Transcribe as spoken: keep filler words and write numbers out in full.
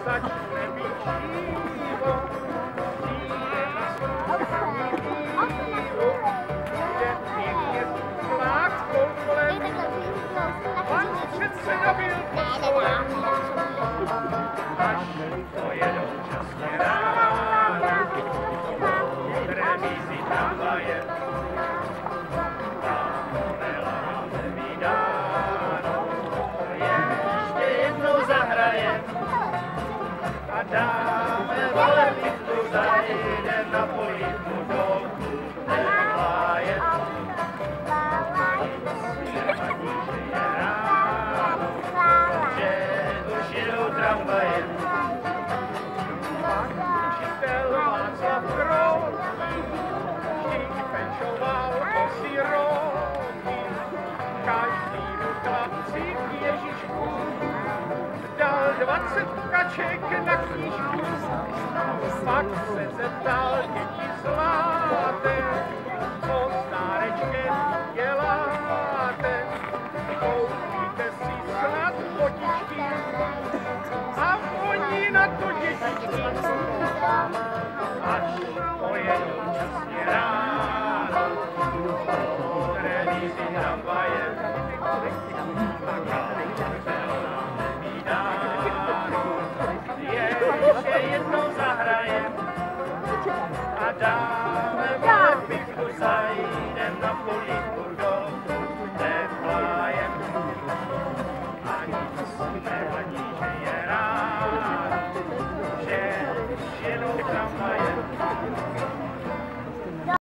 začne být živo, přijde na svůj dílu, bude pěkně vládkou kolem, pan předseda byl posloven, až pojedou časně ráno, v revizi tramvaje. A dáme volebku, zajde na polívku dolku, nevájet. Nevadí, že je ráno, že už jedou tramvaje. Pan učitel Václav Kroutý, vždyť pečoval o siroty, každý chlapci k Ježišku dal dvacet kaček na knížku, pak se zeptal děti zlaté, co s dárečkem děláte, koupíte si snad botičky, a oni na to dětičky, až pojedou časně ráno, po revizi tramvaje, a káček se ona ještě jednou zahrajem a dáme volebku, zajdem na polívku.